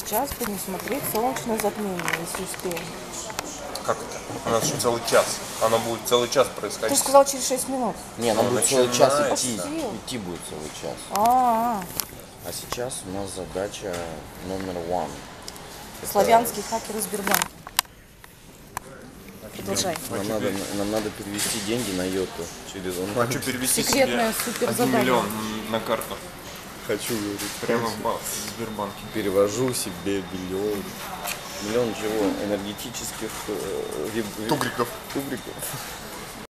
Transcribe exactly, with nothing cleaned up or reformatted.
сейчас будем смотреть солнечное затмение, если успеем. Как это? У нас еще целый час. Оно будет целый час происходить. Ты сказал через шесть минут. Не, нам Ну, будет целый час идти. Пошутил. Идти будет целый час. А, -а, А сейчас у нас задача номер один. -а. Славянский хакер из Сбербанка. Продолжай. Нам надо, нам надо перевести деньги на йоту через онлайн. Хочу перевести Секретное себе супер один задание. миллион на карту. Хочу, говорит. Прямо в банк, в Сбербанке. Перевожу себе миллион. Миллион чего? Энергетических э, виб- Тугриков. тугриков.